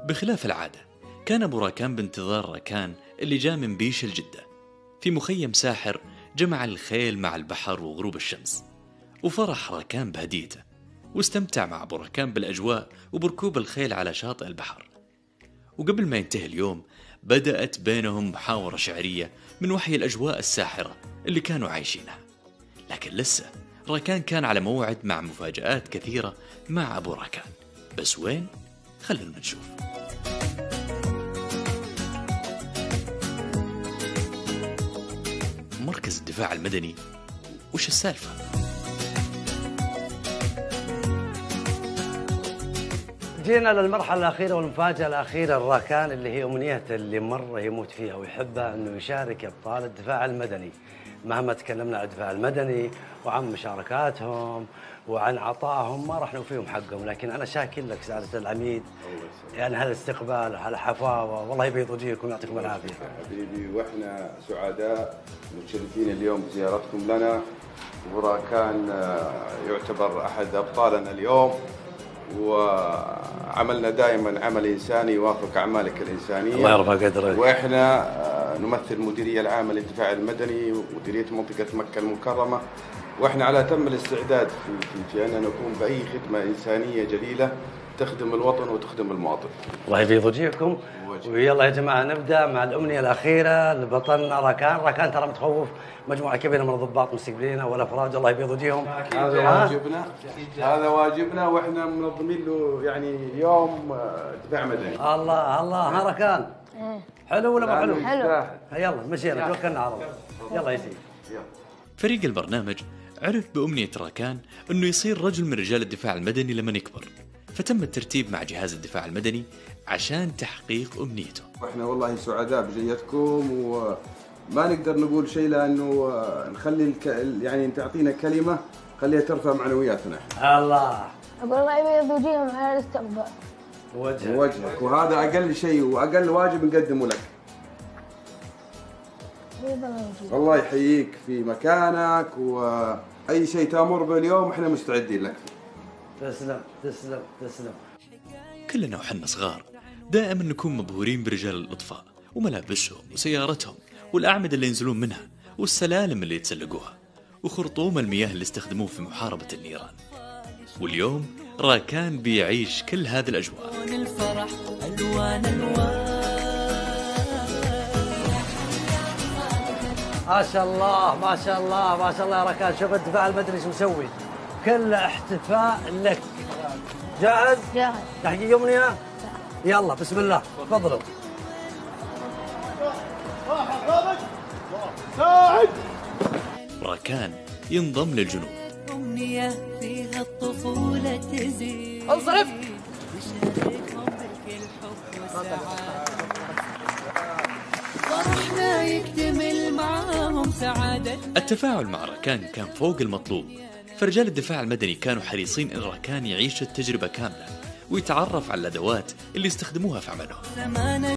بخلاف العادة، كان أبو راكان بانتظار راكان اللي جاء من بيش الجدة في مخيم ساحر جمع الخيل مع البحر وغروب الشمس. وفرح راكان بهديته، واستمتع مع أبو راكان بالأجواء وبركوب الخيل على شاطئ البحر. وقبل ما ينتهي اليوم بدأت بينهم محاورة شعرية من وحي الأجواء الساحرة اللي كانوا عايشينها. لكن لسه راكان كان على موعد مع مفاجآت كثيرة مع أبو راكان، بس وين؟ خلونا نشوف. مركز الدفاع المدني، وش السالفة؟ جينا للمرحلة الأخيرة والمفاجأة الأخيرة لراكان، اللي هي أمنيته اللي مرة يموت فيها ويحبها، أنه يشارك أبطال الدفاع المدني. مهما تكلمنا عن الدفاع المدني وعن مشاركاتهم وعن عطائهم ما راح نوفيهم حقهم، لكن أنا شاكر لك سعادة العميد يعني هالاستقبال وهالحفاوة، والله يبيض وجهكم ويعطيكم العافية. حبيبي، وإحنا سعداء متشرفين اليوم بزيارتكم لنا. وراكان يعتبر أحد أبطالنا اليوم، وعملنا دائما عمل إنساني يوافق أعمالك الإنسانية. الله يرفع قدرك. وإحنا نمثل المديرية العامة للدفاع المدني ومديرية منطقة مكة المكرمة، وإحنا على تم الاستعداد في أن نقوم بأي خدمة إنسانية جليلة تخدم الوطن وتخدم المواطن. الله يبيض وجهكم. ويلا يا جماعة نبدأ مع الأمنية الأخيرة لبطلنا راكان. راكان ترى متخوف مجموعة كبيرة من الضباط مستقبلين والأفراد، الله يبيض وجههم. هذا واجبنا وإحنا منظمين له يعني يوم دفاع مدني. الله الله، ها راكان حلو ولا مو حلو؟ حلو. يلا مشينا توكلنا على الله. يلا يا سيدي. فريق البرنامج عرف بأمنية راكان أنه يصير رجل من رجال الدفاع المدني لمن يكبر، فتم الترتيب مع جهاز الدفاع المدني عشان تحقيق أمنيته. وإحنا والله سعداء بجيتكم، وما نقدر نقول شيء لأنه نخلي يعني تعطينا كلمة خليها ترفع معنوياتنا. الله. أقول الله يبيض وجههم على الاستقبال. وجهك، وهذا أقل شيء وأقل واجب نقدمه لك. الله يحييك في مكانك، وأي شيء تأمر به اليوم إحنا مستعدين لك. تسلم تسلم تسلم. كلنا وحنا صغار دائما نكون مبهورين برجال الإطفاء وملابسهم وسيارتهم والأعمدة اللي ينزلون منها والسلالم اللي يتسلقوها وخرطوم المياه اللي استخدموه في محاربة النيران. واليوم راكان بيعيش كل هذه الأجواء. الفرح ألوان ألوان. ما شاء الله ما شاء الله ما شاء الله يا راكان. شوف الدفاع المدني شو مسوي، كل احتفاء لك. جاهز؟ جاهز. تحقيق أمنية؟ يلا بسم الله تفضلوا. راكان ينضم للجنوب. أمنية فيها الطفولة تزيد. انصرف. يشاركهم بالكل حب وسعادة. فرحنا يكتمل معاهم سعادة. التفاعل مع راكان كان فوق المطلوب، فرجال الدفاع المدني كانوا حريصين إن راكان يعيش التجربة كاملة ويتعرف على الأدوات اللي يستخدموها في عملهم.